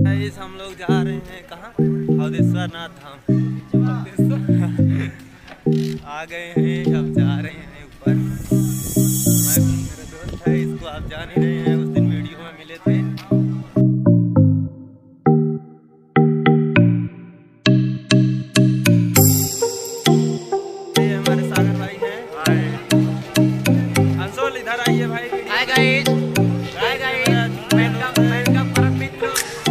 Guys हम लोग जा रहे हैं कहाँ? अवधेश्वर नाथ धाम। आ गए हैं, अब जा रहे हैं ऊपर। मैं मेरा दोस्त है, इसको आप जान ही रहे हैं, उस दिन वीडियो में मिले थे। ये हमारे सागर भाई हैं। अंशुल इधर आइए भाई। हाय गाइस, वेलकम परम मित्र।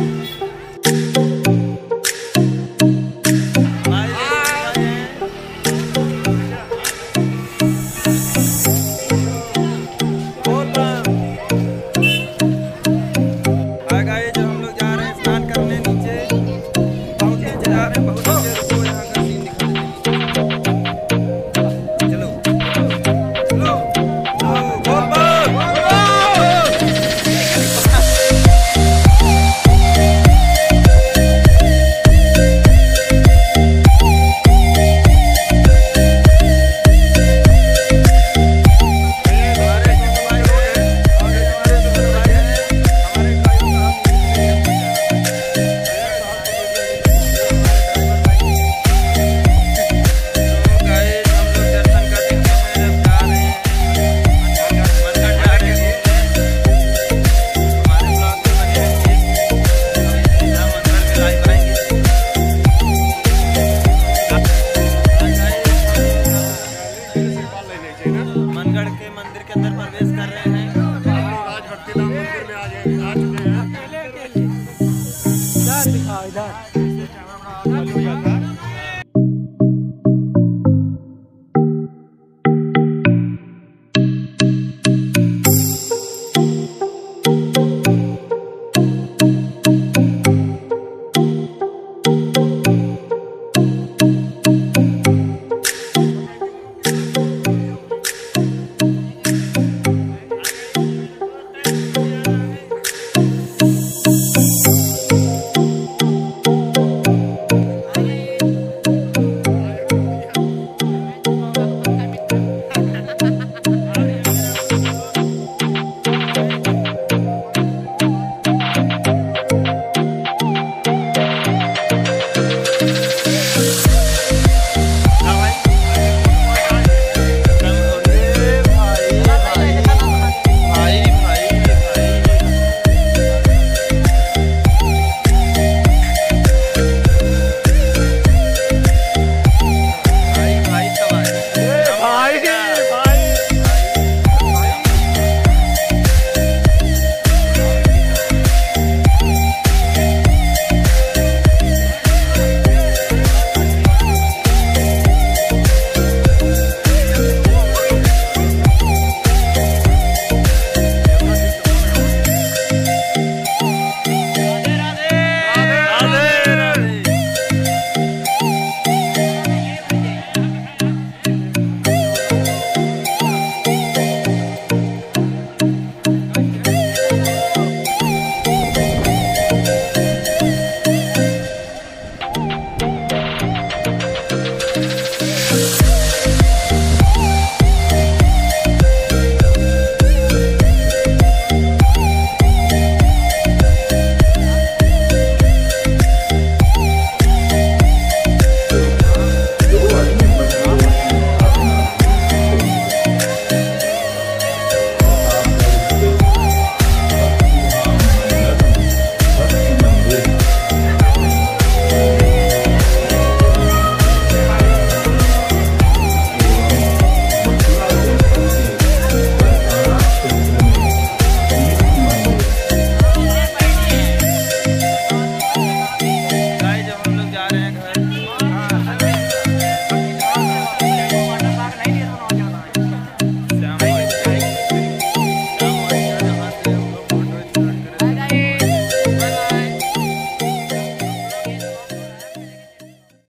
मनगढ़ के मंदिर के अंदर प्रवेश कर रहे हैं। आज भक्ति धाम मंदिर में आ चुके हैं। इधर दिखाओ इधर।